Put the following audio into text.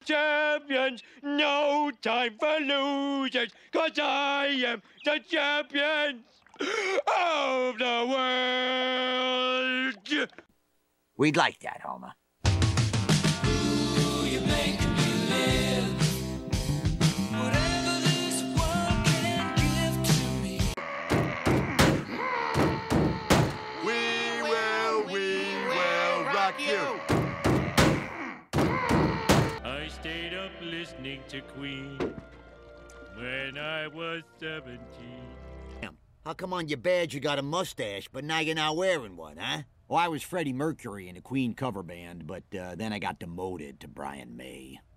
Champions, no time for losers, 'cause I am the champion of the world. We'd like that, Homer. You make me live. Whatever this world can give to me. We will rock you. I stayed up listening to Queen when I was 17. How come on your badge you got a mustache, but now you're not wearing one, huh? Well, I was Freddie Mercury in a Queen cover band, but then I got demoted to Brian May.